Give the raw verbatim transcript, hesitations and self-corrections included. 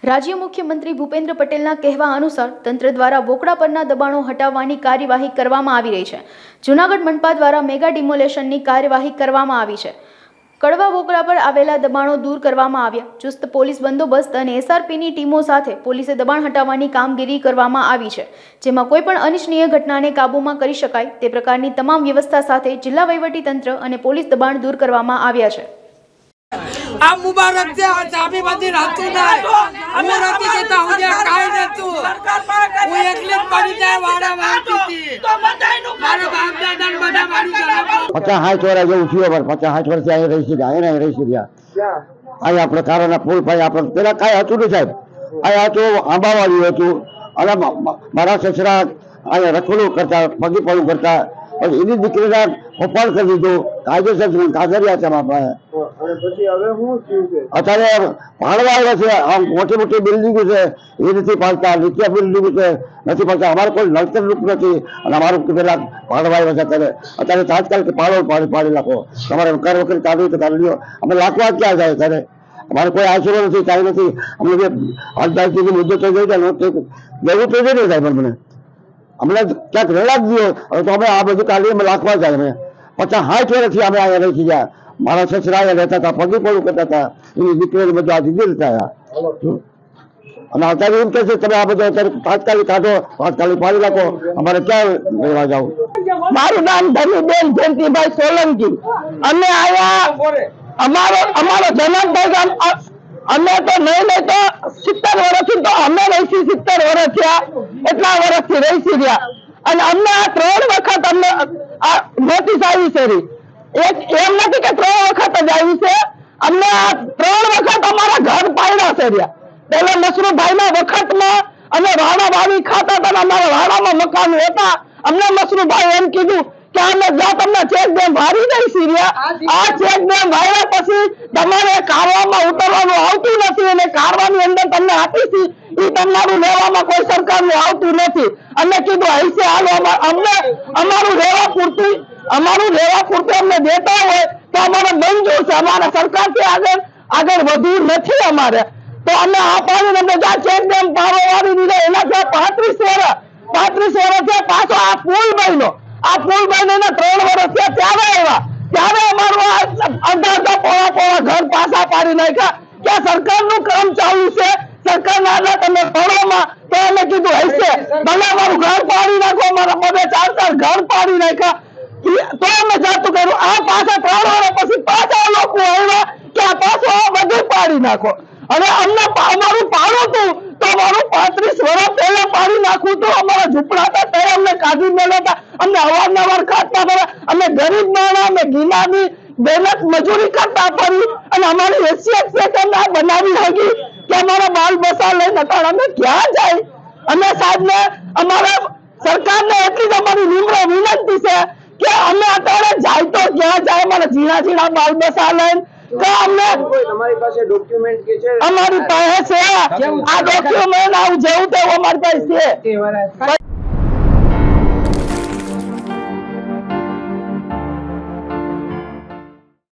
राज्य मुख्यमंत्री भूपेन्द्र पटेलना कहेवा अनुसार तंत्र द्वारा वोकड़ा परना दबाणों हटाववानी कार्यवाही करवामां आवी रही छे। जूनागढ़ मनपा द्वारा मेगा डिमोलेशननी कार्यवाही करवामां आवी छे। कड़वा वोकड़ा पर आवेला दबाणों दूर करवामां आव्या। चुस्त पोलीस बंदोबस्त अने एसआरपीनी टीमों साथे पोलीसे दबाण हटाववानी कामगीरी करवामां आवी छे, जेमां कोईपण अनिच्छनीय घटनाने काबूमां करी शकाय ते प्रकारनी तमाम व्यवस्था साथे जिल्ला वहीवटीतंत्र अने पोलीस दबाण दूर करवामां आव्या छे। आप मुबारक से चाबी बंदी रहतु नहीं हमें रहती देता हो गया काहे ने तू वो एकले पड़ी जाए वाड़ा मारती थी मारे बाप दादा ने बड़ा मारी चला पचास हाथ वाला जो उठियो पर पचास हाथ वर्ष आए रही सी आए नहीं रही सी क्या आया આપણે કારોના પુલ ભાઈ આપણે પેલા કાઈ હતું નહીં સાહેબ આયા તો આંબાવાળી હતું અને મારા સસરા આયા રખડું કરતા પગી પડું કરતા અને એની દીકરીના ઓપાળ કરી દીધું કાયદેસર કાગળિયા છે બાપા અને પછી હવે શું થયું છે અત્યારે ભાડવા આવ્યા છે આ મોટી મોટી બિલ્ડિંગો છે એ નથી પાડતા નીચે બિલ્ડિંગો છે નથી પાડતા અમારે કોઈ નડતર રૂપ નથી અને અમારું પેલા ભાડવા આવ્યા છે અત્યારે અત્યારે તાત્કાલિક પાડો પાડી પાડી નાખો તમારે કર વખત કાઢવું તો કાઢી લ્યો અમે લાખવા ક્યાં જાય ત્યારે અમારે કોઈ આશરો નથી કાંઈ નથી અમને જે અડધાથી મુદ્દો થઈ ગયો છે લેવું તો નહીં સાહેબ મને અમને ક્યાંક રેડા જ દો તો અમે આ બધું કાઢી અમે લાખવા જાય અમે પચાસ સાઠ વર્ષથી અમે અહીંયા રહી ગયા મારા સસરા અહીંયા રહેતા હતા પગી પડું કરતા હતા એની દીકરીને બધું આ દીધી લેતા અને અત્યારે એમ કહે છે તમે આ બધું અત્યારે તાત્કાલિક કાઢો તાત્કાલિક પાડી નાખો અમારે ક્યાં રહેવા જાવ। મારું નામ ધનુબેન જયંતિભાઈ સોલંકી અમે આયા અમારો અમારો જનકભાઈ ગામ અમે તો નહીં નહીં તો સિત્તેર વર્ષથી તો અમે રહીશી સિત્તેર વર્ષ થયા એટલા વર્ષથી રહીશી રહ્યા અને અમને આ ત્રણ વખત અમને નોટિસ આવી છે એક એમ નથી કે ત્રણ વખત જ આવી છે અમને આ ત્રણ વખત અમારા ઘર પાડ્યા છે રહ્યા પેલા મસરૂભાઈના વખતમાં અમે વાડા વાવી ખાતા હતા અમારા વાડામાં મકાન હતા અમને મસરૂભાઈ એમ કીધું કે અમે જ્યાં તમને ચેક ડેમ વારી દઈશી રહ્યા આ ચેક ડેમ વાર્યા પછી તમારે કારવામાં ઉતરવાનું આવતું નથી અને કારવાની અંદર તમને આપીશી એ તમારું લેવામાં કોઈ સરકારનું આવતું નથી અમે કીધું હૈસે હાલો અમને અમારું લેવા પૂરતું અમારું લેવા પૂરતું અમને દેતા હોય તો અમારે મંજૂર છે અમારે સરકારથી આગળ આગળ વધવું નથી અમારે તો અમે આ પાડીને બધા ચેક ડેમ પારો વાળી દીધો એના ત્યાં પાંત્રીસ વર્ષ પાંત્રીસ વર્ષ છે પાછો આ પુલ બન્યો આ પુલ બનીને ત્રણ વર્ષ થયા ત્યારે આવ્યા ત્યારે અમારું અડધા અડધા પોળા પોળા ઘર પાછા પાડી નાખ્યા કે સરકારનું કામ ચાલુ છે સરકારના આગળ તમે ભણોમાં તો અમે કીધું હશે ભલે અમારું ઘર પાડી નાખો અમારા બધે ચાર ચાર ઘર પાડી નાખ્યા તો અમે જાતું કર્યું આ પાછા ત્રણ વર્ષ પછી પાછા લોકો આવ્યા કે આ પાછું આ બધું પાડી નાખો અને અમને અમારું પાડું હતું તો અમારું પાંત્રીસ વર્ષ પહેલા પાડી નાખવું હતું અમારા ઝૂંપડા હતા ત્યારે અમને કાઢી મેળવ્યા હતા અમને અવારનવાર કાઢતા હતા અમે ગરીબ માણસ અમે ગીલાની મહેનત મજૂરી કરતા ફરી અને અમારી હેસિયત છે કે અમે બનાવી હતી કે અમારા બાલ બસા લઈને હતા અમે ક્યાં જાય અમે સાહેબને અમારા સરકારને એટલી જ અમારી નિમ્ર વિનંતી છે કે અમે અત્યારે જાય તો ક્યાં જાય અમારા ઝીણા ઝીણા બાલ બસા લઈને અમારી પાસે ડોક્યુમેન્ટ કે છે અમારી પાસે છે આ ડોક્યુમેન્ટ આવું જેવું તેવું અમારી પાસે છે।